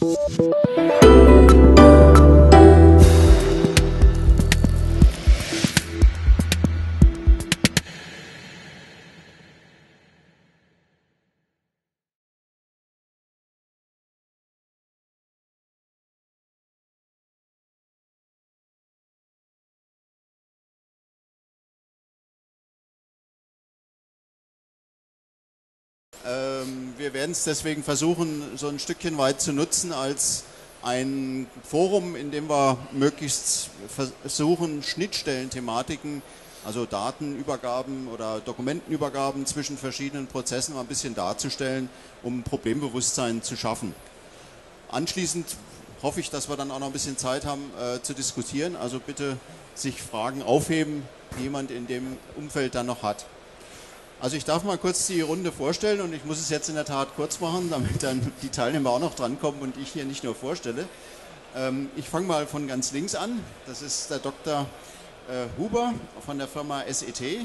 Wir werden es deswegen versuchen, so ein Stückchen weit zu nutzen als ein Forum, in dem wir möglichst versuchen, Schnittstellenthematiken, also Datenübergaben oder Dokumentenübergaben zwischen verschiedenen Prozessen mal ein bisschen darzustellen, um Problembewusstsein zu schaffen. Anschließend hoffe ich, dass wir dann auch noch ein bisschen Zeit haben zu diskutieren. Also bitte sich Fragen aufheben, die jemand in dem Umfeld dann noch hat. Also ich darf mal kurz die Runde vorstellen und ich muss es jetzt in der Tat kurz machen, damit dann die Teilnehmer auch noch drankommen und ich hier nicht nur vorstelle. Ich fange mal von ganz links an. Das ist der Dr. Huber von der Firma SET.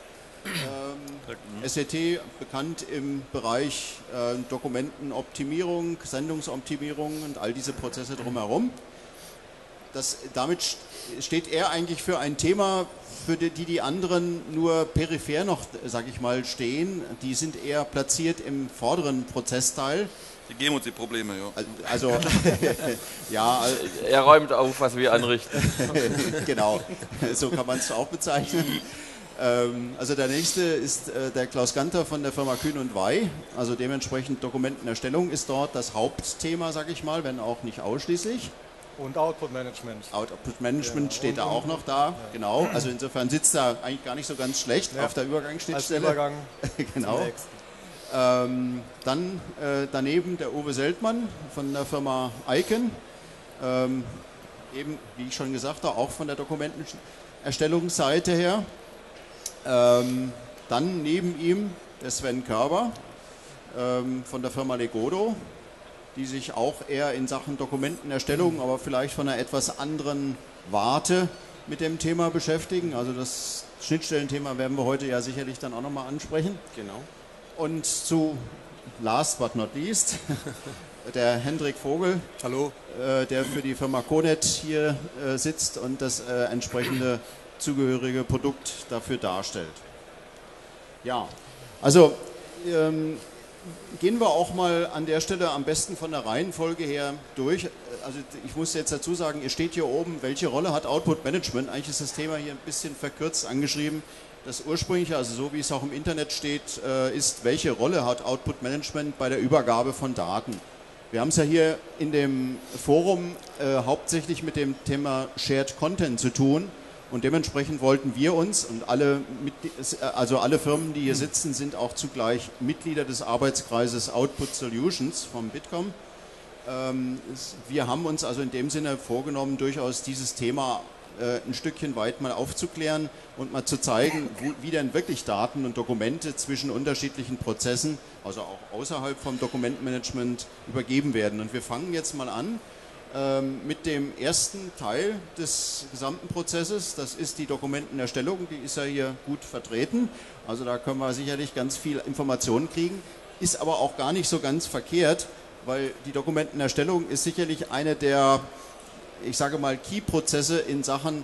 SET bekannt im Bereich Dokumentenoptimierung, Sendungsoptimierung und all diese Prozesse drumherum. Damit steht er eigentlich für ein Thema, für die anderen nur peripher noch, sage ich mal, stehen. Die sind eher platziert im vorderen Prozessteil. Die geben uns die Probleme, ja. Also, ja. Er räumt auf, was wir anrichten. Genau, so kann man es auch bezeichnen. Also der nächste ist der Klaus Ganter von der Firma Kühn und Wey. Also dementsprechend Dokumentenerstellung ist dort das Hauptthema, sage ich mal, wenn auch nicht ausschließlich. Und Output Management. Output Management ja, steht da auch noch da, ja. Genau. Also insofern sitzt er eigentlich gar nicht so ganz schlecht auf der Übergangsschnittstelle. Als Übergang genau. Dann daneben der Uwe Seltmann von der Firma Icon. Eben, wie ich schon gesagt habe, auch von der Dokumentenerstellungsseite her. Dann neben ihm der Sven Körber von der Firma Legodo, die sich auch eher in Sachen Dokumentenerstellung, aber vielleicht von einer etwas anderen Warte mit dem Thema beschäftigen. Also das Schnittstellenthema werden wir heute ja sicherlich dann auch nochmal ansprechen. Genau. Und zu last but not least, der Hendrik Vogel, hallo, der für die Firma Conet hier sitzt und das entsprechende zugehörige Produkt dafür darstellt. Ja, also gehen wir auch mal an der Stelle am besten von der Reihenfolge her durch. Also ich muss jetzt dazu sagen, ihr steht hier oben, welche Rolle hat Output Management? Eigentlich ist das Thema hier ein bisschen verkürzt angeschrieben. Das ursprüngliche, also so wie es auch im Internet steht, ist, welche Rolle hat Output Management bei der Übergabe von Daten? Wir haben es ja hier in dem Forum hauptsächlich mit dem Thema Shared Content zu tun. Und dementsprechend wollten wir uns und alle Firmen, die hier sitzen, sind auch zugleich Mitglieder des Arbeitskreises Output Solutions vom Bitkom. Wir haben uns also in dem Sinne vorgenommen, durchaus dieses Thema ein Stückchen weit mal aufzuklären und mal zu zeigen, wie denn wirklich Daten und Dokumente zwischen unterschiedlichen Prozessen, also auch außerhalb vom Dokumentenmanagement, übergeben werden. Und wir fangen jetzt mal an mit dem ersten Teil des gesamten Prozesses. Das ist die Dokumentenerstellung, die ist ja hier gut vertreten. Also da können wir sicherlich ganz viel Informationen kriegen. Ist aber auch gar nicht so ganz verkehrt, weil die Dokumentenerstellung ist sicherlich eine der, ich sage mal, Key-Prozesse in Sachen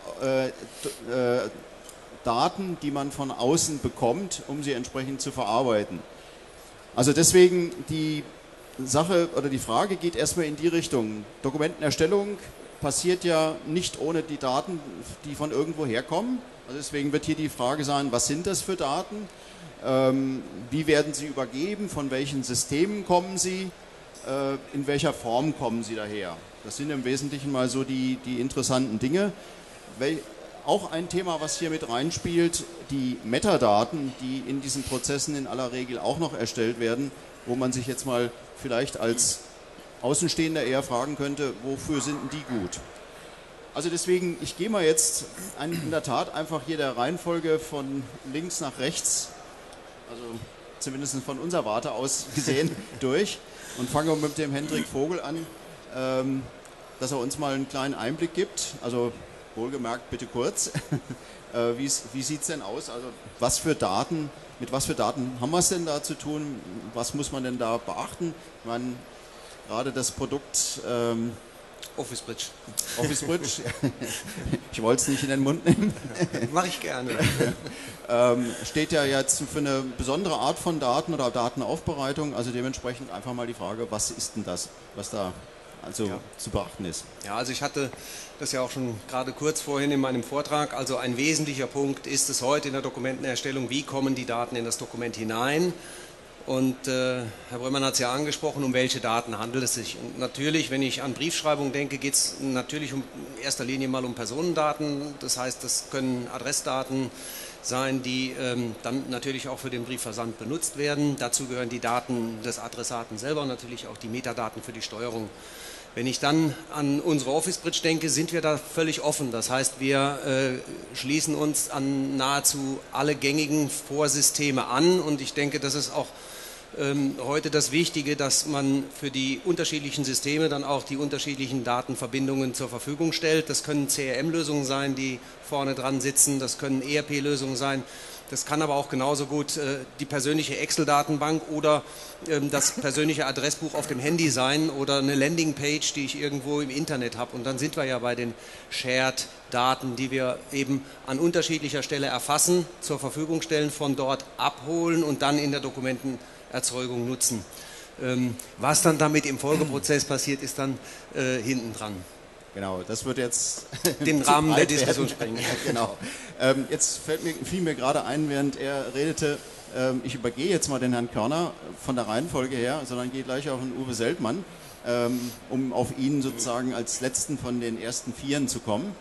Daten, die man von außen bekommt, um sie entsprechend zu verarbeiten. Also deswegen die Sache oder die Frage geht erstmal in die Richtung. Dokumentenerstellung passiert ja nicht ohne die Daten, die von irgendwo herkommen. Also deswegen wird hier die Frage sein, was sind das für Daten? Wie werden sie übergeben? Von welchen Systemen kommen sie? In welcher Form kommen sie daher? Das sind im Wesentlichen mal so die interessanten Dinge. Auch ein Thema, was hier mit reinspielt, die Metadaten, die in diesen Prozessen in aller Regel auch noch erstellt werden, wo man sich jetzt mal vielleicht als Außenstehender eher fragen könnte, wofür sind denn die gut? Also deswegen, ich gehe mal jetzt in der Tat einfach hier der Reihenfolge von links nach rechts, also zumindest von unserer Warte aus gesehen, durch und fange mit dem Hendrik Vogel an, dass er uns mal einen kleinen Einblick gibt, also wohlgemerkt bitte kurz, wie sieht es denn aus, also mit was für Daten haben wir es denn da zu tun, was muss man denn da beachten? Ich meine, gerade das Produkt Office Bridge. Office Bridge. Ich wollte es nicht in den Mund nehmen. Mache ich gerne. Steht ja jetzt für eine besondere Art von Daten oder Datenaufbereitung. Also dementsprechend einfach mal die Frage, was ist denn das, was da also zu beachten ist? Ja, also ich hatte das ja auch schon gerade kurz vorhin in meinem Vortrag. Also ein wesentlicher Punkt ist es heute in der Dokumentenerstellung, wie kommen die Daten in das Dokument hinein? Und Herr Bröllmann hat es ja angesprochen, um welche Daten handelt es sich. Und natürlich, wenn ich an Briefschreibung denke, geht es natürlich in erster Linie mal um Personendaten. Das heißt, das können Adressdaten sein, die dann natürlich auch für den Briefversand benutzt werden. Dazu gehören die Daten des Adressaten selber und natürlich auch die Metadaten für die Steuerung. Wenn ich dann an unsere Office Bridge denke, sind wir da völlig offen. Das heißt, wir schließen uns an nahezu alle gängigen Vorsysteme an und ich denke, das ist auch heute das Wichtige, dass man für die unterschiedlichen Systeme dann auch die unterschiedlichen Datenverbindungen zur Verfügung stellt. Das können CRM-Lösungen sein, die vorne dran sitzen, das können ERP-Lösungen sein, das kann aber auch genauso gut die persönliche Excel-Datenbank oder das persönliche Adressbuch auf dem Handy sein oder eine Landingpage, die ich irgendwo im Internet habe. Und dann sind wir ja bei den Shared-Daten, die wir eben an unterschiedlicher Stelle erfassen, zur Verfügung stellen, von dort abholen und dann in der Dokumentenerzeugung nutzen. Was dann damit im Folgeprozess passiert, ist dann hinten dran. Genau, das wird jetzt den Rahmen der Diskussion sprengen. Genau. Jetzt fiel mir gerade ein, während er redete, ich übergehe jetzt mal den Herrn Körner von der Reihenfolge her, sondern gehe gleich auf den Uwe Seltmann, um auf ihn sozusagen als letzten von den ersten Vieren zu kommen.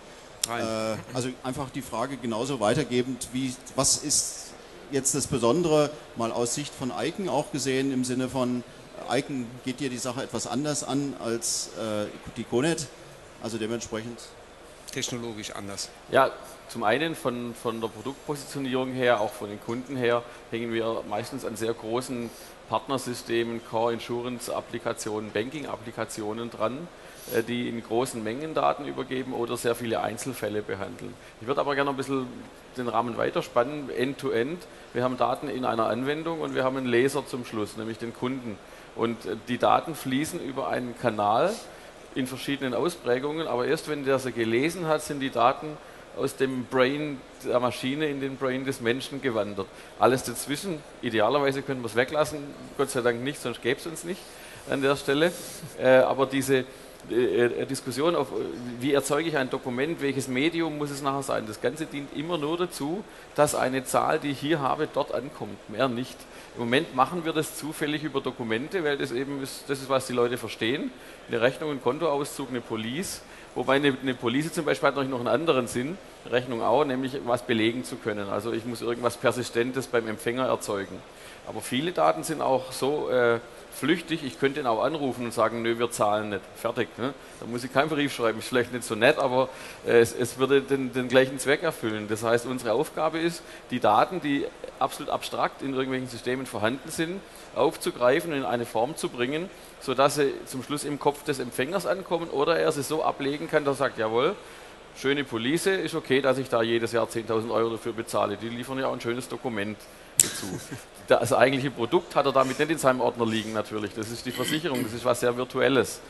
Also einfach die Frage genauso weitergebend, was ist jetzt das Besondere, mal aus Sicht von Eiken auch gesehen, im Sinne von, Eiken geht dir die Sache etwas anders an als die CONET. Also dementsprechend technologisch anders. Ja, zum einen von der Produktpositionierung her, auch von den Kunden her, hängen wir meistens an sehr großen Partnersystemen, Core Insurance Applikationen, Banking Applikationen dran, die in großen Mengen Daten übergeben oder sehr viele Einzelfälle behandeln. Ich würde aber gerne ein bisschen den Rahmen weiterspannen, End-to-End. Wir haben Daten in einer Anwendung und wir haben einen Leser zum Schluss, nämlich den Kunden. Und die Daten fließen über einen Kanal in verschiedenen Ausprägungen, aber erst wenn der sie gelesen hat, sind die Daten aus dem Brain der Maschine in den Brain des Menschen gewandert. Alles dazwischen, idealerweise können wir es weglassen, Gott sei Dank nicht, sonst gäbe es uns nicht an der Stelle. Aber diese Diskussion auf, wie erzeuge ich ein Dokument, welches Medium muss es nachher sein, das Ganze dient immer nur dazu, dass eine Zahl, die ich hier habe, dort ankommt, mehr nicht. Im Moment machen wir das zufällig über Dokumente, weil das eben ist, das ist, was die Leute verstehen. Eine Rechnung, ein Kontoauszug, eine Police. Wobei eine Police zum Beispiel hat noch einen anderen Sinn, Rechnung auch, nämlich was belegen zu können. Also ich muss irgendwas Persistentes beim Empfänger erzeugen. Aber viele Daten sind auch so flüchtig, ich könnte ihn auch anrufen und sagen, nö, wir zahlen nicht. Fertig. Ne? Da muss ich keinen Brief schreiben, ist vielleicht nicht so nett, aber es würde den gleichen Zweck erfüllen. Das heißt, unsere Aufgabe ist, die Daten, die absolut abstrakt in irgendwelchen Systemen vorhanden sind, aufzugreifen und in eine Form zu bringen, sodass sie zum Schluss im Kopf des Empfängers ankommen oder er sie so ablegen kann, dass er sagt, jawohl, schöne Police, ist okay, dass ich da jedes Jahr 10.000 Euro dafür bezahle. Die liefern ja auch ein schönes Dokument dazu. Das eigentliche Produkt hat er damit nicht in seinem Ordner liegen natürlich. Das ist die Versicherung, das ist was sehr Virtuelles.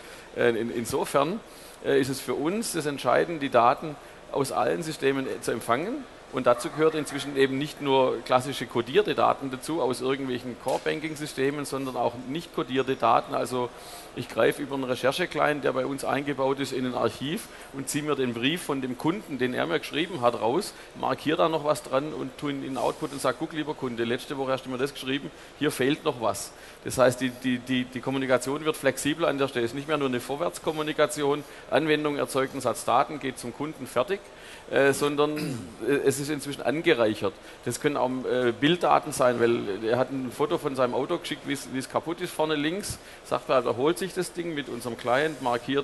Insofern ist es für uns das Entscheidende, die Daten aus allen Systemen zu empfangen. Und dazu gehört inzwischen eben nicht nur klassische kodierte Daten dazu aus irgendwelchen Core-Banking-Systemen, sondern auch nicht kodierte Daten. Also ich greife über einen Recherche-Client, der bei uns eingebaut ist, in ein Archiv und ziehe mir den Brief von dem Kunden, den er mir geschrieben hat, raus, markiere da noch was dran und tue ihn in den Output und sage, guck lieber Kunde, letzte Woche hast du mir das geschrieben, hier fehlt noch was. Das heißt, die Kommunikation wird flexibler an der Stelle. Es ist nicht mehr nur eine Vorwärtskommunikation, Anwendung erzeugt einen Satz Daten, geht zum Kunden, fertig. Sondern es ist inzwischen angereichert. Das können auch Bilddaten sein, weil er hat ein Foto von seinem Auto geschickt, wie es kaputt ist vorne links, sagt er, da holt sich das Ding mit unserem Client, markiert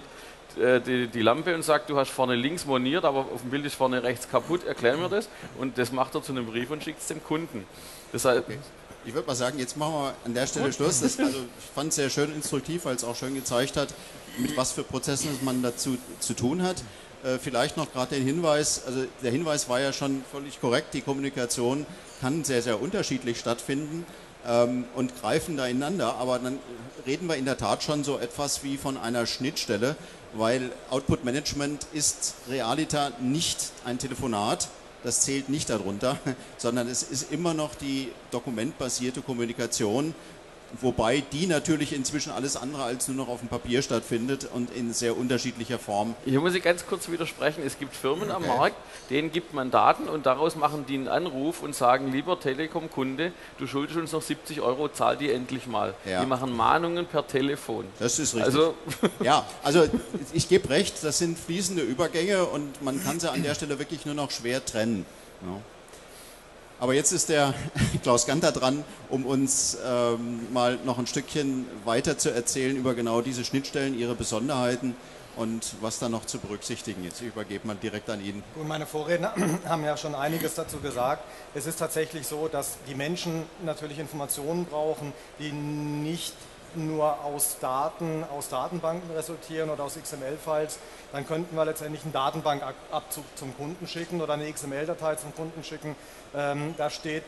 die Lampe und sagt, du hast vorne links moniert, aber auf dem Bild ist vorne rechts kaputt, erklär mir das. Und das macht er zu einem Brief und schickt es dem Kunden. Das heißt, okay. Ich würde mal sagen, jetzt machen wir an der Stelle Schluss. Ich fand es sehr schön instruktiv, weil es auch schön gezeigt hat, mit was für Prozessen man dazu zu tun hat. Vielleicht noch gerade den Hinweis, also der Hinweis war ja schon völlig korrekt, die Kommunikation kann sehr, sehr unterschiedlich stattfinden. und greifen da ineinander, aber dann reden wir in der Tat schon so etwas wie von einer Schnittstelle, weil Output Management ist realiter nicht ein Telefonat, das zählt nicht darunter, sondern es ist immer noch die dokumentbasierte Kommunikation, wobei die natürlich inzwischen alles andere als nur noch auf dem Papier stattfindet und in sehr unterschiedlicher Form. Hier muss ich ganz kurz widersprechen. Es gibt Firmen am Markt, denen gibt man Daten und daraus machen die einen Anruf und sagen, lieber Telekom-Kunde, du schuldest uns noch 70 €, zahl die endlich mal. Ja. Die machen Mahnungen per Telefon. Das ist richtig. Also ja, also ich gebe recht, das sind fließende Übergänge und man kann sie an der Stelle wirklich nur noch schwer trennen. Ja. Aber jetzt ist der Klaus Ganter dran, um uns mal noch ein Stückchen weiter zu erzählen über genau diese Schnittstellen, ihre Besonderheiten und was da noch zu berücksichtigen ist. Ich übergebe mal direkt an ihn. Gut, meine Vorredner haben ja schon einiges dazu gesagt. Es ist tatsächlich so, dass die Menschen natürlich Informationen brauchen, die nicht nur aus Datenbanken resultieren oder aus XML-Files, dann könnten wir letztendlich einen Datenbankabzug zum Kunden schicken oder eine XML-Datei zum Kunden schicken. Da steht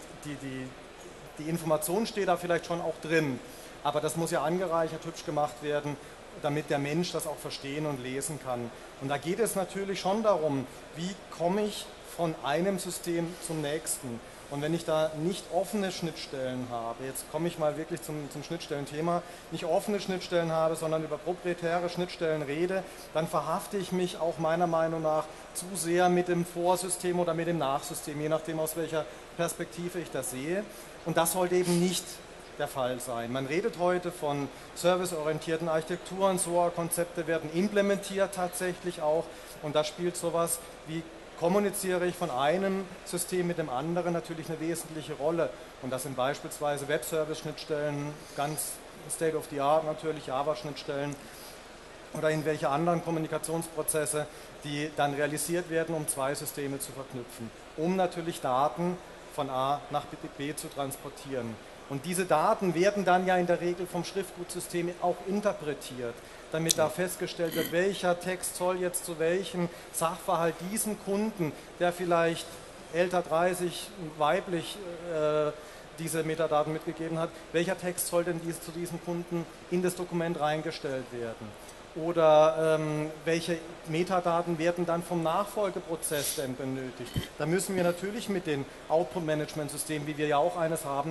die Information steht da vielleicht schon auch drin, aber das muss ja angereichert, hübsch gemacht werden, damit der Mensch das auch verstehen und lesen kann. Und da geht es natürlich schon darum, wie komme ich von einem System zum nächsten. Und wenn ich da nicht offene Schnittstellen habe, jetzt komme ich mal wirklich zum Schnittstellenthema, nicht offene Schnittstellen habe, sondern über proprietäre Schnittstellen rede, dann verhafte ich mich auch meiner Meinung nach zu sehr mit dem Vorsystem oder mit dem Nachsystem, je nachdem aus welcher Perspektive ich das sehe. Und das sollte eben nicht der Fall sein. Man redet heute von serviceorientierten Architekturen, SOA-Konzepte werden implementiert tatsächlich auch und da spielt sowas wie kommuniziere ich von einem System mit dem anderen natürlich eine wesentliche Rolle. Und das sind beispielsweise Web-Service-Schnittstellen, ganz State-of-the-Art natürlich, Java-Schnittstellen oder irgendwelche anderen Kommunikationsprozesse, die dann realisiert werden, um zwei Systeme zu verknüpfen, um natürlich Daten von A nach B zu transportieren. Und diese Daten werden dann ja in der Regel vom Schriftgutsystem auch interpretiert, damit da festgestellt wird, welcher Text soll jetzt zu welchem Sachverhalt diesem Kunden, der vielleicht älter 30, weiblich diese Metadaten mitgegeben hat, welcher Text soll denn zu diesem Kunden in das Dokument reingestellt werden? Oder welche Metadaten werden dann vom Nachfolgeprozess denn benötigt? Da müssen wir natürlich mit den Output-Management-Systemen, wie wir ja auch eines haben,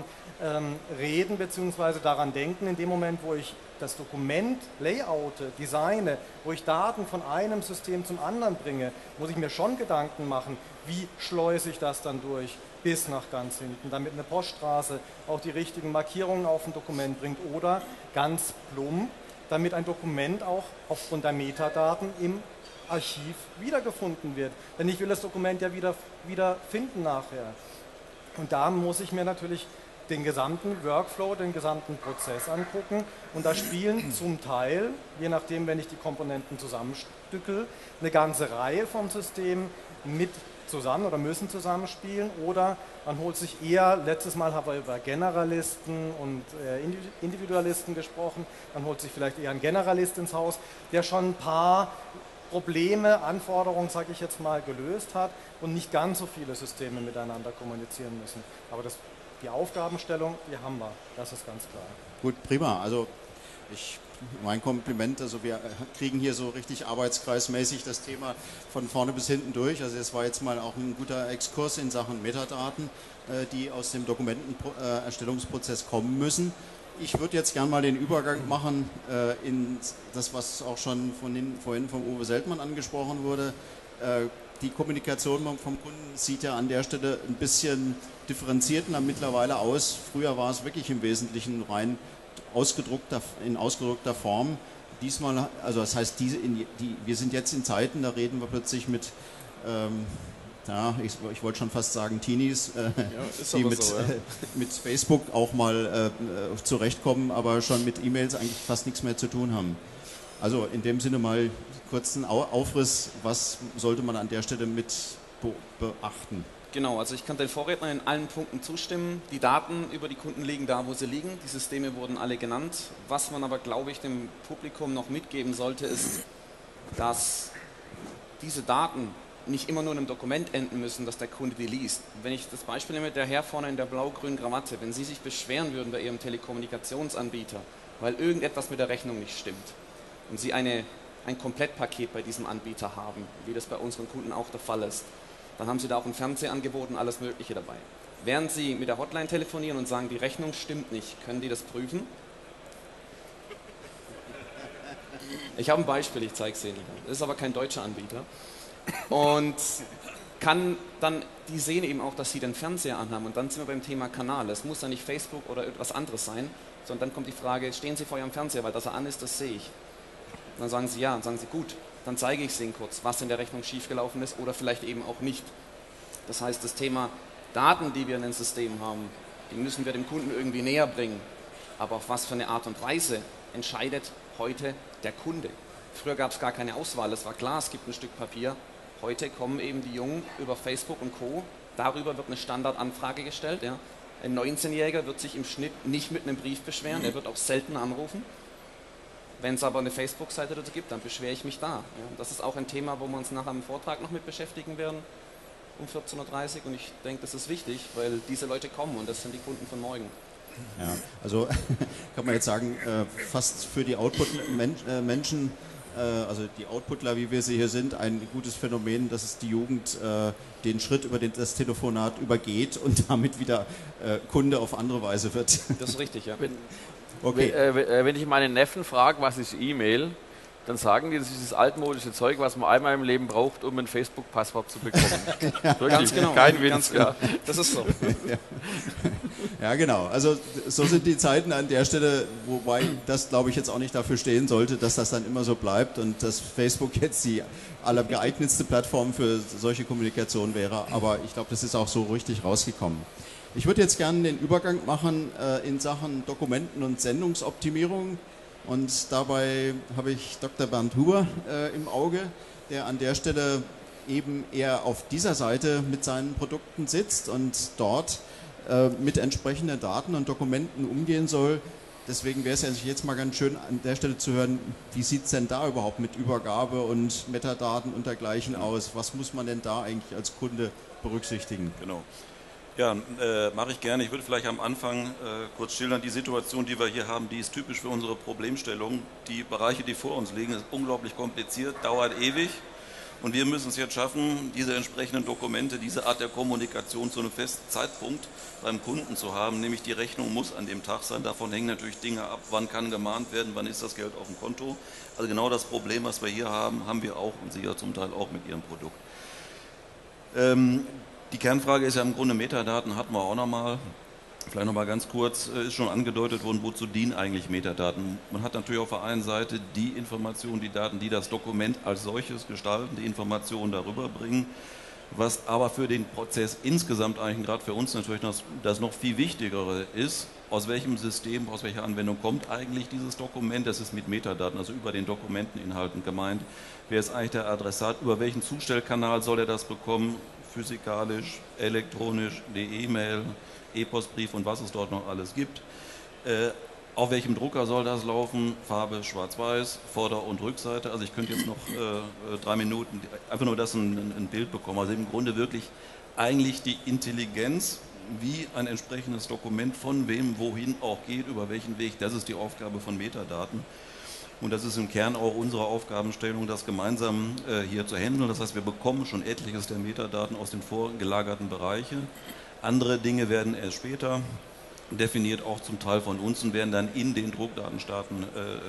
reden bzw. daran denken, in dem Moment, wo ich das Dokument layoute, designe, wo ich Daten von einem System zum anderen bringe, muss ich mir schon Gedanken machen, wie schleuse ich das dann durch bis nach ganz hinten, damit eine Poststraße auch die richtigen Markierungen auf ein Dokument bringt oder ganz plump, damit ein Dokument auch aufgrund der Metadaten im Archiv wiedergefunden wird. Denn ich will das Dokument ja wieder finden nachher. Und da muss ich mir natürlich den gesamten Workflow, den gesamten Prozess angucken. Und da spielen zum Teil, je nachdem, wenn ich die Komponenten zusammenstückel, eine ganze Reihe von Systemen mit zusammen oder müssen zusammenspielen oder man holt sich eher, letztes Mal haben wir über Generalisten und Individualisten gesprochen, man holt sich vielleicht eher einen Generalist ins Haus, der schon ein paar Probleme, Anforderungen, sage ich jetzt mal, gelöst hat und nicht ganz so viele Systeme miteinander kommunizieren müssen. Aber die Aufgabenstellung, die haben wir, das ist ganz klar. Gut, prima. Also mein Kompliment, also wir kriegen hier so richtig arbeitskreismäßig das Thema von vorne bis hinten durch. Also es war jetzt mal auch ein guter Exkurs in Sachen Metadaten, die aus dem Dokumentenerstellungsprozess kommen müssen. Ich würde jetzt gerne mal den Übergang machen in das, was auch schon vorhin vom Uwe Seltmann angesprochen wurde. Die Kommunikation vom Kunden sieht ja an der Stelle ein bisschen differenzierter mittlerweile aus. Früher war es wirklich im Wesentlichen rein in ausgedruckter Form. Diesmal, also das heißt, wir sind jetzt in Zeiten, da reden wir plötzlich mit, ich wollte schon fast sagen Teenies, die mit Facebook auch mal zurechtkommen, aber schon mit E-Mails eigentlich fast nichts mehr zu tun haben. Also in dem Sinne mal kurz einen Aufriss, was sollte man an der Stelle mit beachten? Genau, also ich kann den Vorrednern in allen Punkten zustimmen. Die Daten über die Kunden liegen da, wo sie liegen. Die Systeme wurden alle genannt. Was man aber, glaube ich, dem Publikum noch mitgeben sollte, ist, dass diese Daten nicht immer nur in einem Dokument enden müssen, dass der Kunde die liest. Wenn ich das Beispiel nehme, der Herr vorne in der blau-grünen Krawatte, wenn Sie sich beschweren würden bei Ihrem Telekommunikationsanbieter, weil irgendetwas mit der Rechnung nicht stimmt und Sie ein Komplettpaket bei diesem Anbieter haben, wie das bei unseren Kunden auch der Fall ist, dann haben Sie da auch ein Fernsehangebot und alles Mögliche dabei. Während Sie mit der Hotline telefonieren und sagen, die Rechnung stimmt nicht, können die das prüfen? Ich habe ein Beispiel, ich zeige es Ihnen. Das ist aber kein deutscher Anbieter. Und die sehen eben auch, dass Sie den Fernseher anhaben. Und dann sind wir beim Thema Kanal. Es muss ja nicht Facebook oder etwas anderes sein, sondern dann kommt die Frage, stehen Sie vor Ihrem Fernseher, weil dass er an ist, das sehe ich. Und dann sagen Sie ja, und sagen Sie gut, dann zeige ich es Ihnen kurz, was in der Rechnung schiefgelaufen ist oder vielleicht eben auch nicht. Das heißt, das Thema Daten, die wir in den Systemen haben, die müssen wir dem Kunden irgendwie näher bringen. Aber auf was für eine Art und Weise entscheidet heute der Kunde. Früher gab es gar keine Auswahl, es war klar, es gibt ein Stück Papier. Heute kommen eben die Jungen über Facebook und Co. Darüber wird eine Standardanfrage gestellt. Ja. Ein 19-Jähriger wird sich im Schnitt nicht mit einem Brief beschweren, er wird auch selten anrufen. Wenn es aber eine Facebook-Seite dazu gibt, dann beschwere ich mich da. Ja. Das ist auch ein Thema, wo wir uns nachher im Vortrag noch mit beschäftigen werden, um 14:30 Uhr. Und ich denke, das ist wichtig, weil diese Leute kommen und das sind die Kunden von morgen. Ja, also kann man jetzt sagen, fast für die Output-Menschen, also die Outputler, wie wir sie hier sind, ein gutes Phänomen, dass es die Jugend den Schritt über das Telefonat übergeht und damit wieder Kunde auf andere Weise wird. Das ist richtig, ja. Okay. Wenn ich meine Neffen frage, was ist E-Mail, dann sagen die, das ist dieses altmodische Zeug, was man einmal im Leben braucht, um ein Facebook-Passwort zu bekommen. Ganz genau. Kein Witz. Ganz genau. Ja. Das ist so. Ja, genau. Also so sind die Zeiten an der Stelle, wobei das, glaube ich, jetzt auch nicht dafür stehen sollte, dass das dann immer so bleibt und dass Facebook jetzt die allergeeignetste Plattform für solche Kommunikation wäre. Aber ich glaube, das ist auch so richtig rausgekommen. Ich würde jetzt gerne den Übergang machen in Sachen Dokumenten- und Sendungsoptimierung. Und dabei habe ich Dr. Bernd Huber im Auge, der an der Stelle eben eher auf dieser Seite mit seinen Produkten sitzt und dort mit entsprechenden Daten und Dokumenten umgehen soll. Deswegen wäre es ja jetzt mal ganz schön an der Stelle zu hören, wie sieht es denn da überhaupt mit Übergabe und Metadaten und dergleichen aus? Was muss man denn da eigentlich als Kunde berücksichtigen? Genau. Ja, mache ich gerne. Ich würde vielleicht am Anfang kurz schildern, die Situation, die wir hier haben, die ist typisch für unsere Problemstellung. Die Bereiche, die vor uns liegen, ist unglaublich kompliziert, dauert ewig und wir müssen es jetzt schaffen, diese entsprechenden Dokumente, diese Art der Kommunikation zu einem festen Zeitpunkt beim Kunden zu haben, nämlich die Rechnung muss an dem Tag sein. Davon hängen natürlich Dinge ab, wann kann gemahnt werden, wann ist das Geld auf dem Konto. Also genau das Problem, was wir hier haben, haben wir auch und Sie ja zum Teil auch mit Ihrem Produkt. Die Kernfrage ist ja im Grunde, Metadaten hatten wir auch nochmal. Vielleicht nochmal ganz kurz, ist schon angedeutet worden, wozu dienen eigentlich Metadaten? Man hat natürlich auf der einen Seite die Informationen, die Daten, die das Dokument als solches gestalten, die Informationen darüber bringen. Was aber für den Prozess insgesamt eigentlich gerade für uns natürlich das noch viel Wichtigere ist, aus welchem System, aus welcher Anwendung kommt eigentlich dieses Dokument? Das ist mit Metadaten, also über den Dokumenteninhalten gemeint. Wer ist eigentlich der Adressat? Über welchen Zustellkanal soll er das bekommen? Physikalisch, elektronisch, die E-Mail, E-Postbrief und was es dort noch alles gibt. Auf welchem Drucker soll das laufen? Farbe schwarz-weiß, Vorder- und Rückseite. Also ich könnte jetzt noch 3 Minuten einfach nur das ein Bild bekommen. Also im Grunde wirklich eigentlich die Intelligenz, wie ein entsprechendes Dokument von wem wohin auch geht, über welchen Weg. Das ist die Aufgabe von Metadaten. Und das ist im Kern auch unsere Aufgabenstellung, das gemeinsam hier zu handeln. Das heißt, wir bekommen schon etliches der Metadaten aus den vorgelagerten Bereichen. Andere Dinge werden erst später definiert, auch zum Teil von uns, und werden dann in den Druckdatenstrom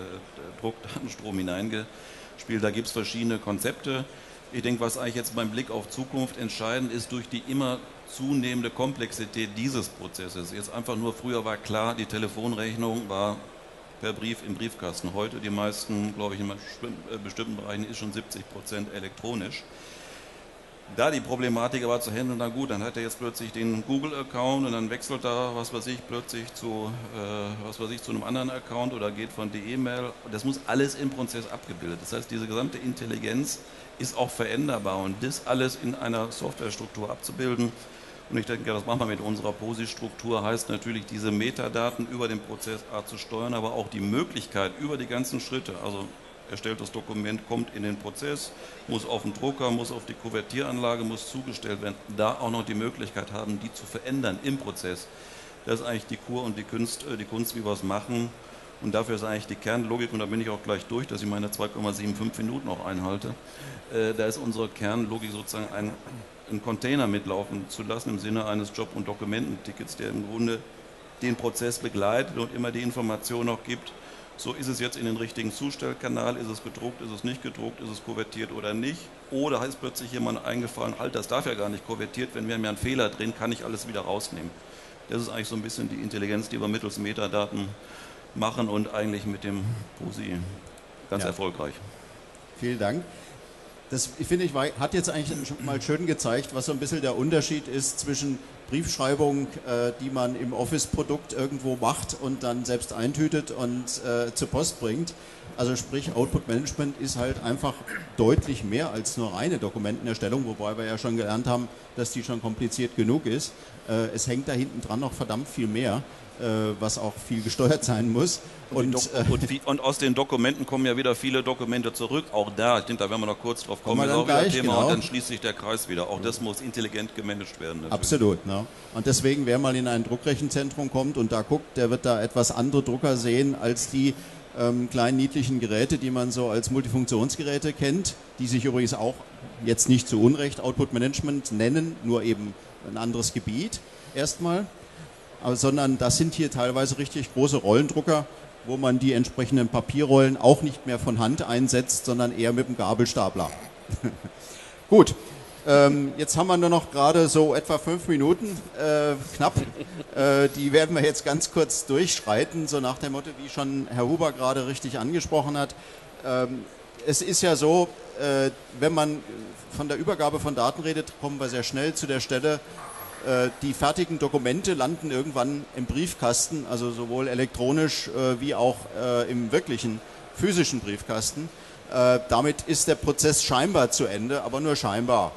hineingespielt. Da gibt es verschiedene Konzepte. Ich denke, was eigentlich jetzt beim Blick auf Zukunft entscheidend ist, durch die immer zunehmende Komplexität dieses Prozesses. Jetzt einfach nur, früher war klar, die Telefonrechnung war per Brief im Briefkasten. Heute die meisten, glaube ich, in bestimmten Bereichen ist schon 70% elektronisch. Da die Problematik aber zu handeln, na gut, dann hat er jetzt plötzlich den Google-Account und dann wechselt er, was weiß ich, plötzlich zu einem anderen Account oder geht von die E-Mail. Das muss alles im Prozess abgebildet. Das heißt, diese gesamte Intelligenz ist auch veränderbar und das alles in einer Softwarestruktur abzubilden. Und ich denke, das machen wir mit unserer POSI-Struktur, heißt natürlich, diese Metadaten über den Prozess zu steuern, aber auch die Möglichkeit über die ganzen Schritte, also erstelltes Dokument kommt in den Prozess, muss auf den Drucker, muss auf die Kuvertieranlage, muss zugestellt werden, da auch noch die Möglichkeit haben, die zu verändern im Prozess. Das ist eigentlich die Kur und die Kunst, wie wir es machen. Und dafür ist eigentlich die Kernlogik, und da bin ich auch gleich durch, dass ich meine 2,75 Minuten auch einhalte. Da ist unsere Kernlogik sozusagen einen Container mitlaufen zu lassen im Sinne eines Job- und Dokumententickets, der im Grunde den Prozess begleitet und immer die Information noch gibt. So, ist es jetzt in den richtigen Zustellkanal, ist es gedruckt, ist es nicht gedruckt, ist es kuvertiert oder nicht? Oder ist plötzlich jemand eingefallen, halt, das darf ja gar nicht kuvertiert, wenn wir haben ja einen Fehler drin, kann ich alles wieder rausnehmen. Das ist eigentlich so ein bisschen die Intelligenz, die wir mittels Metadaten machen und eigentlich mit dem POSI ganz erfolgreich. Vielen Dank. Das, finde ich, hat jetzt eigentlich mal schön gezeigt, was so ein bisschen der Unterschied ist zwischen Briefschreibung, die man im Office-Produkt irgendwo macht und dann selbst eintütet und zur Post bringt. Also sprich, Output-Management ist halt einfach deutlich mehr als nur reine Dokumentenerstellung, wobei wir ja schon gelernt haben, dass die schon kompliziert genug ist. Es hängt da hinten dran noch verdammt viel mehr, was auch viel gesteuert sein muss. Und aus den Dokumenten kommen ja wieder viele Dokumente zurück. Auch da, ich denke, da werden wir noch kurz drauf kommen, ist auch wieder ein Thema, und dann schließt sich der Kreis wieder. Auch das muss intelligent gemanagt werden. Natürlich. Absolut. Ne? Und deswegen, wer mal in ein Druckrechenzentrum kommt und da guckt, der wird da etwas andere Drucker sehen als die kleinen niedlichen Geräte, die man so als Multifunktionsgeräte kennt, die sich übrigens auch jetzt nicht zu Unrecht Output Management nennen, nur eben ein anderes Gebiet erstmal. Sondern das sind hier teilweise richtig große Rollendrucker, wo man die entsprechenden Papierrollen auch nicht mehr von Hand einsetzt, sondern eher mit dem Gabelstapler. Gut, jetzt haben wir nur noch gerade so etwa 5 Minuten, knapp. Die werden wir jetzt ganz kurz durchschreiten, so nach dem Motto, wie schon Herr Huber gerade richtig angesprochen hat. Es ist ja so, wenn man von der Übergabe von Daten redet, kommen wir sehr schnell zu der Stelle, die fertigen Dokumente landen irgendwann im Briefkasten, also sowohl elektronisch wie auch im wirklichen physischen Briefkasten. Damit ist der Prozess scheinbar zu Ende, aber nur scheinbar.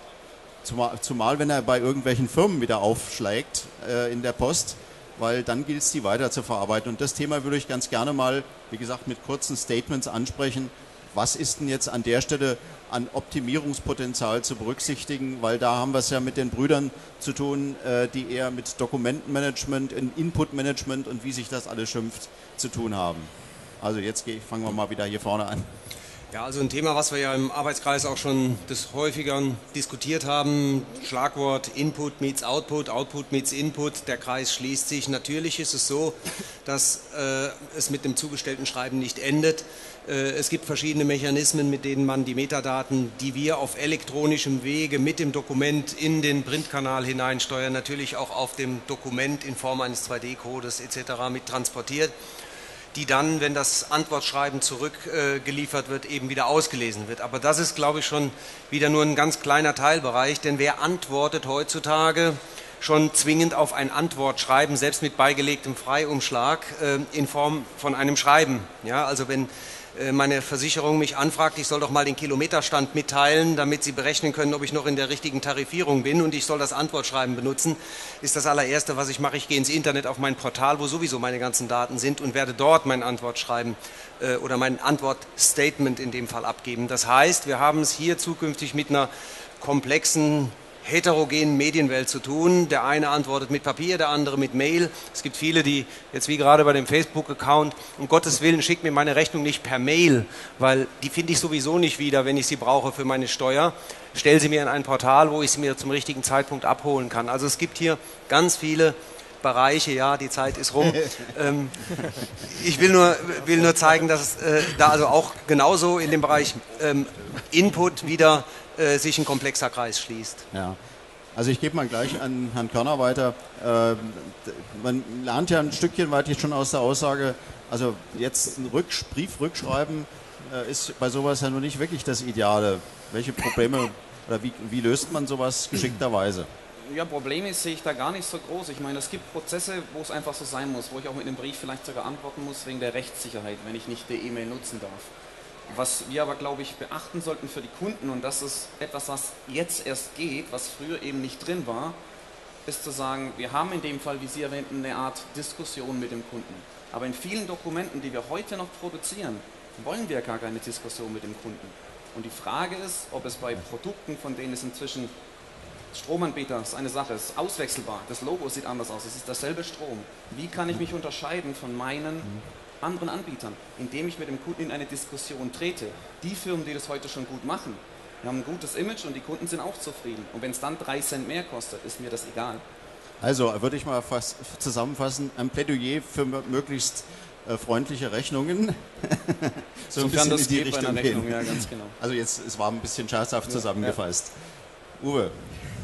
Zumal wenn er bei irgendwelchen Firmen wieder aufschlägt in der Post, weil dann gilt es, die weiter zu verarbeiten. Und das Thema würde ich ganz gerne mal, wie gesagt, mit kurzen Statements ansprechen. Was ist denn jetzt an der Stelle an Optimierungspotenzial zu berücksichtigen, weil da haben wir es ja mit den Brüdern zu tun, die eher mit Dokumentenmanagement, Inputmanagement und wie sich das alles schimpft, zu tun haben. Also jetzt fangen wir mal wieder hier vorne an. Ja, also ein Thema, was wir ja im Arbeitskreis auch schon des Häufigeren diskutiert haben, Schlagwort Input meets Output, Output meets Input, der Kreis schließt sich. Natürlich ist es so, dass es mit dem zugestellten Schreiben nicht endet. Es gibt verschiedene Mechanismen, mit denen man die Metadaten, die wir auf elektronischem Wege mit dem Dokument in den Printkanal hineinsteuern, natürlich auch auf dem Dokument in Form eines 2D-Codes etc. mit transportiert, die dann, wenn das Antwortschreiben zurückgeliefert wird, eben wieder ausgelesen wird. Aber das ist, glaube ich, schon wieder nur ein ganz kleiner Teilbereich, denn wer antwortet heutzutage schon zwingend auf ein Antwortschreiben, selbst mit beigelegtem Freiumschlag, in Form von einem Schreiben? Ja, also wenn meine Versicherung mich anfragt, ich soll doch mal den Kilometerstand mitteilen, damit sie berechnen können, ob ich noch in der richtigen Tarifierung bin und ich soll das Antwortschreiben benutzen, ist das allererste, was ich mache. Ich gehe ins Internet auf mein Portal, wo sowieso meine ganzen Daten sind und werde dort mein Antwortschreiben oder mein Antwortstatement in dem Fall abgeben. Das heißt, wir haben es hier zukünftig mit einer komplexen heterogenen Medienwelt zu tun. Der eine antwortet mit Papier, der andere mit Mail. Es gibt viele, die jetzt wie gerade bei dem Facebook-Account, um Gottes Willen, schickt mir meine Rechnung nicht per Mail, weil die finde ich sowieso nicht wieder, wenn ich sie brauche für meine Steuer. Stell sie mir in ein Portal, wo ich sie mir zum richtigen Zeitpunkt abholen kann. Also es gibt hier ganz viele Bereiche, ja, die Zeit ist rum. Ich will nur zeigen, dass da also auch genauso in dem Bereich Input wieder sich ein komplexer Kreis schließt. Ja, also ich gebe mal gleich an Herrn Körner weiter. Man lernt ja ein Stückchen weit jetzt schon aus der Aussage, also jetzt ein Brief rückschreiben ist bei sowas ja nur nicht wirklich das Ideale. Welche Probleme oder wie löst man sowas geschickterweise? Ja, Probleme sehe ich da gar nicht so groß. Ich meine, es gibt Prozesse, wo es einfach so sein muss, wo ich auch mit einem Brief vielleicht sogar antworten muss, wegen der Rechtssicherheit, wenn ich nicht die E-Mail nutzen darf. Was wir aber, glaube ich, beachten sollten für die Kunden, und das ist etwas, was jetzt erst geht, was früher eben nicht drin war, ist zu sagen, wir haben in dem Fall, wie Sie erwähnten, eine Art Diskussion mit dem Kunden. Aber in vielen Dokumenten, die wir heute noch produzieren, wollen wir gar keine Diskussion mit dem Kunden. Und die Frage ist, ob es bei Produkten, von denen es inzwischen Stromanbieter, ist eine Sache, ist auswechselbar, das Logo sieht anders aus, es ist derselbe Strom. Wie kann ich mich unterscheiden von meinen anderen Anbietern, indem ich mit dem Kunden in eine Diskussion trete? Die Firmen, die das heute schon gut machen, wir haben ein gutes Image und die Kunden sind auch zufrieden. Und wenn es dann 3 Cent mehr kostet, ist mir das egal. Also würde ich mal fast zusammenfassen, ein Plädoyer für möglichst freundliche Rechnungen. So Sofern das in die geht bei einer Richtung Rechnung, gehen. ja, ganz genau. Also jetzt, es war ein bisschen scherzhaft zusammengefasst. Uwe.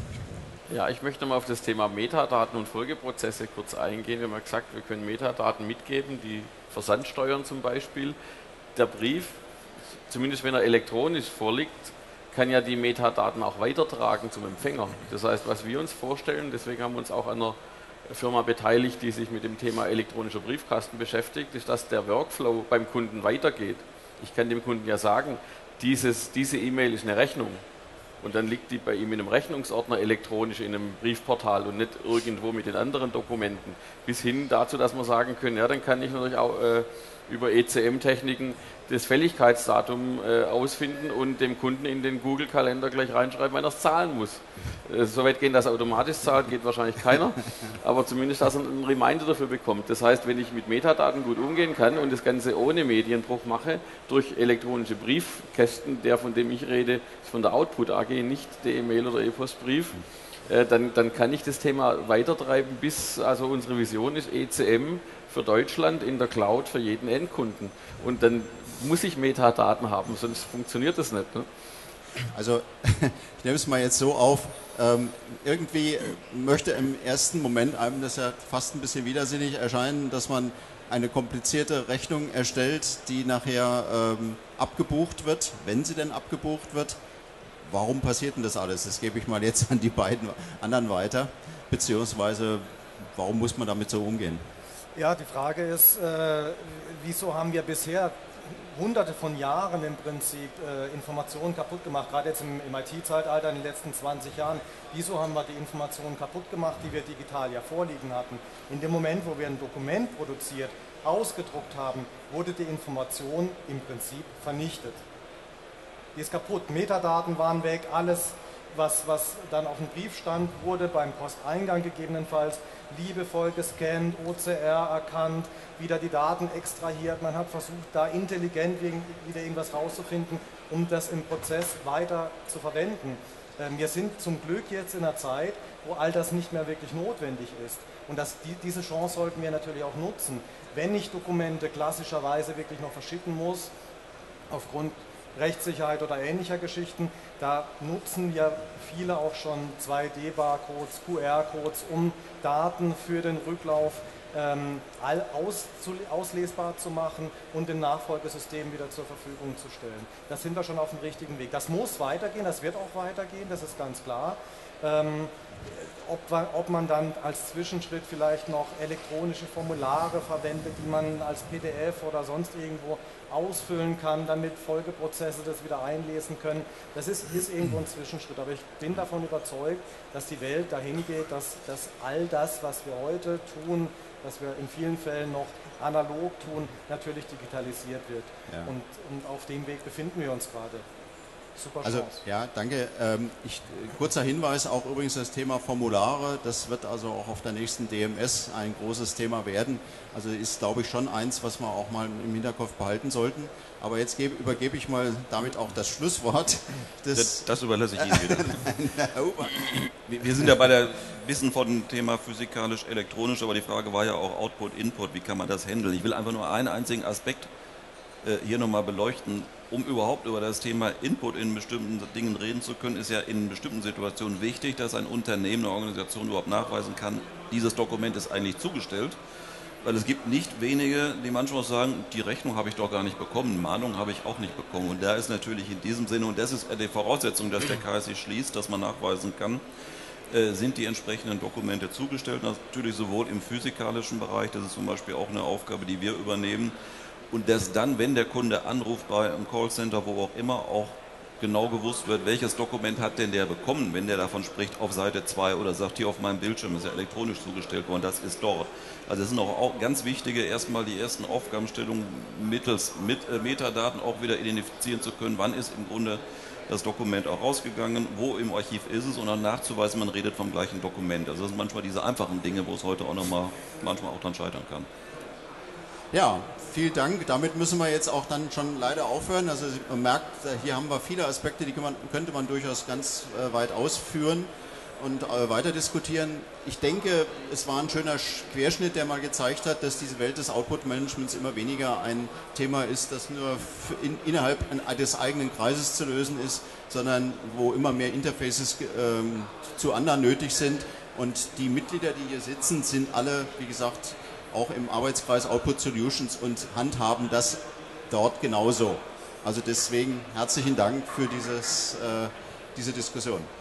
Ja, ich möchte mal auf das Thema Metadaten und Folgeprozesse kurz eingehen. Wir haben ja gesagt, wir können Metadaten mitgeben, die Versandsteuern zum Beispiel. Der Brief, zumindest wenn er elektronisch vorliegt, kann ja die Metadaten auch weitertragen zum Empfänger. Das heißt, was wir uns vorstellen, deswegen haben wir uns auch an einer Firma beteiligt, die sich mit dem Thema elektronischer Briefkasten beschäftigt, ist, dass der Workflow beim Kunden weitergeht. Ich kann dem Kunden ja sagen, diese E-Mail ist eine Rechnung. Und dann liegt die bei ihm in einem Rechnungsordner elektronisch in einem Briefportal und nicht irgendwo mit den anderen Dokumenten. Bis hin dazu, dass wir sagen können, ja, dann kann ich natürlich auch über ECM-Techniken das Fälligkeitsdatum ausfinden und dem Kunden in den Google-Kalender gleich reinschreiben, wenn er es zahlen muss. So weit gehen, dass er automatisch zahlt, geht wahrscheinlich keiner, aber zumindest, dass er einen Reminder dafür bekommt. Das heißt, wenn ich mit Metadaten gut umgehen kann und das Ganze ohne Medienbruch mache, durch elektronische Briefkästen, der von dem ich rede, ist von der Output AG, nicht der E-Mail oder E-Postbrief, dann kann ich das Thema weitertreiben, bis, also unsere Vision ist ECM für Deutschland in der Cloud für jeden Endkunden. Und dann muss ich Metadaten haben, sonst funktioniert das nicht. Ne? Also ich nehme es mal jetzt so auf, irgendwie möchte im ersten Moment einem das ja fast ein bisschen widersinnig erscheinen, dass man eine komplizierte Rechnung erstellt, die nachher abgebucht wird, wenn sie denn abgebucht wird. Warum passiert denn das alles? Das gebe ich mal jetzt an die beiden anderen weiter, beziehungsweise warum muss man damit so umgehen? Ja, die Frage ist, wieso haben wir bisher hunderte von Jahren im Prinzip Informationen kaputt gemacht, gerade jetzt im IT-Zeitalter in den letzten 20 Jahren. Wieso haben wir die Informationen kaputt gemacht, die wir digital ja vorliegen hatten? In dem Moment, wo wir ein Dokument produziert, ausgedruckt haben, wurde die Information im Prinzip vernichtet. Die ist kaputt, Metadaten waren weg, alles, was dann auf dem Brief stand, wurde beim Posteingang gegebenenfalls liebevoll gescannt, OCR erkannt, wieder die Daten extrahiert. Man hat versucht, da intelligent wieder irgendwas rauszufinden, um das im Prozess weiter zu verwenden. Wir sind zum Glück jetzt in einer Zeit, wo all das nicht mehr wirklich notwendig ist. Und diese Chance sollten wir natürlich auch nutzen. Wenn ich Dokumente klassischerweise wirklich noch verschicken muss, aufgrund Rechtssicherheit oder ähnlicher Geschichten, da nutzen ja viele auch schon 2D-Barcodes, QR-Codes, um Daten für den Rücklauf auslesbar zu machen und dem Nachfolgesystem wieder zur Verfügung zu stellen. Da sind wir schon auf dem richtigen Weg. Das muss weitergehen, das wird auch weitergehen, das ist ganz klar. Ob man dann als Zwischenschritt vielleicht noch elektronische Formulare verwendet, die man als PDF oder sonst irgendwo ausfüllen kann, damit Folgeprozesse das wieder einlesen können. Das ist irgendwo ein Zwischenschritt, aber ich bin davon überzeugt, dass die Welt dahin geht, dass all das, was wir heute tun, was wir in vielen Fällen noch analog tun, natürlich digitalisiert wird. Ja. Und auf dem Weg befinden wir uns gerade. Super Chance. Also ja, danke. Kurzer Hinweis auch übrigens das Thema Formulare, das wird also auch auf der nächsten DMS ein großes Thema werden. Also ist, glaube ich, schon eins, was wir auch mal im Hinterkopf behalten sollten. Aber jetzt übergebe ich mal damit auch das Schlusswort. Das überlasse ich Ihnen wieder. Wir sind ja bei der Wissen von dem Thema physikalisch-elektronisch, aber die Frage war ja auch Output, Input, wie kann man das handeln? Ich will einfach nur einen einzigen Aspekt hier nochmal beleuchten. Um überhaupt über das Thema Input in bestimmten Dingen reden zu können, ist ja in bestimmten Situationen wichtig, dass ein Unternehmen, eine Organisation überhaupt nachweisen kann, dieses Dokument ist eigentlich zugestellt. Weil es gibt nicht wenige, die manchmal sagen, die Rechnung habe ich doch gar nicht bekommen, Mahnung habe ich auch nicht bekommen. Und da ist natürlich in diesem Sinne, und das ist die Voraussetzung, dass der KSI schließt, dass man nachweisen kann, sind die entsprechenden Dokumente zugestellt. Natürlich sowohl im physikalischen Bereich, das ist zum Beispiel auch eine Aufgabe, die wir übernehmen. Und dass dann, wenn der Kunde anruft bei einem Callcenter, wo auch immer, auch genau gewusst wird, welches Dokument hat denn der bekommen, wenn der davon spricht auf Seite 2 oder sagt, hier auf meinem Bildschirm ist ja elektronisch zugestellt worden, das ist dort. Also es sind auch ganz wichtige, erstmal die ersten Aufgabenstellungen mittels Metadaten auch wieder identifizieren zu können, wann ist im Grunde das Dokument auch rausgegangen, wo im Archiv ist es und dann nachzuweisen, man redet vom gleichen Dokument. Also das sind manchmal diese einfachen Dinge, wo es heute auch manchmal auch dran scheitern kann. Ja, vielen Dank. Damit müssen wir jetzt auch dann schon leider aufhören. Also man merkt, hier haben wir viele Aspekte, die könnte man durchaus ganz weit ausführen und weiter diskutieren. Ich denke, es war ein schöner Querschnitt, der mal gezeigt hat, dass diese Welt des Output-Managements immer weniger ein Thema ist, das nur innerhalb des eigenen Kreises zu lösen ist, sondern wo immer mehr Interfaces zu anderen nötig sind. Und die Mitglieder, die hier sitzen, sind alle, wie gesagt, auch im Arbeitskreis Output Solutions und handhaben das dort genauso. Also deswegen herzlichen Dank für diese Diskussion.